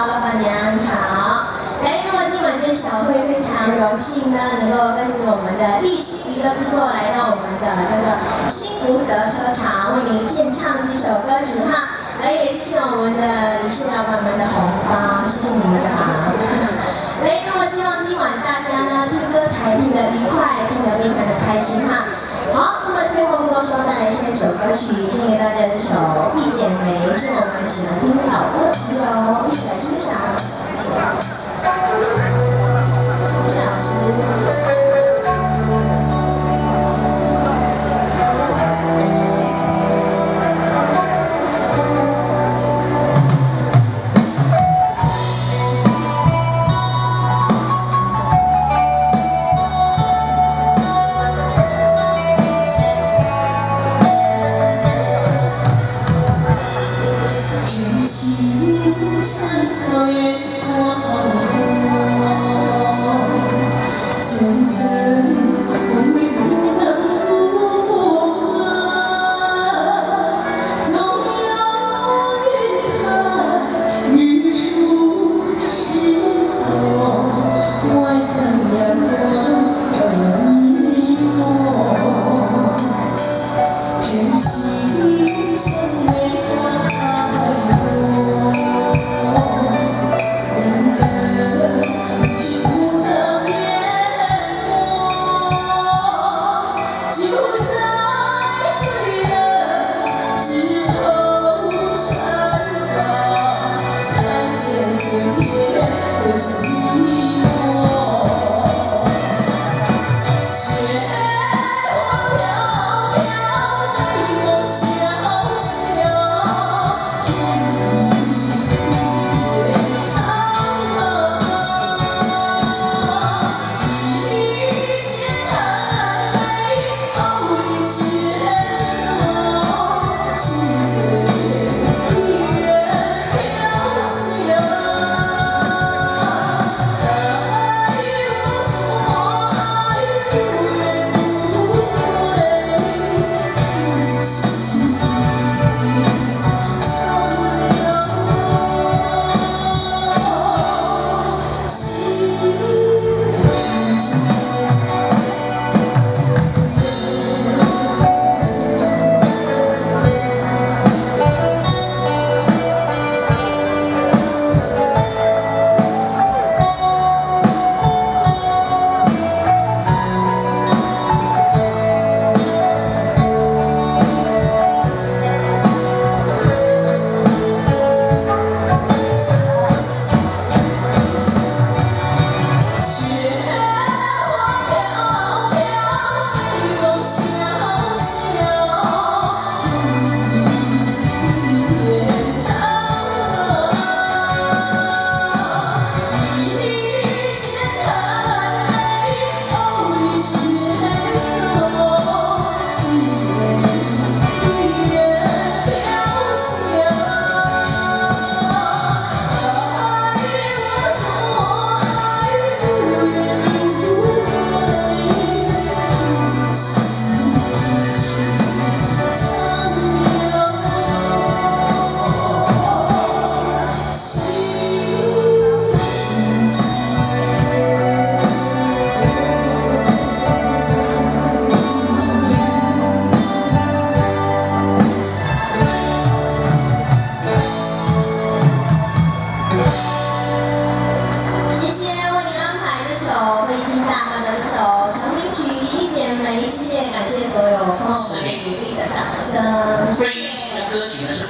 老板娘你好。来，那么今晚这小会非常荣幸呢，能够跟随我们的立新娱乐制作来到我们的这个新福德车厂，为您献唱几首歌曲哈。来，也谢谢我们的理事老板们的红包，谢谢你们的忙。来，那么希望今晚大家呢听歌台听得愉快，听得非常的开心哈。好，那么废话不多说，带来下一首歌曲，献给大家这首《一剪梅》，是我们喜欢听的老歌，朋友一起来欣赏，谢谢。谢谢老师。像草原广阔，层层风雨不能阻隔，总有云开日出时候，外层阳光照耀你我，珍惜鲜美花开落。谢谢，感谢所有朋友们鼓励的掌声。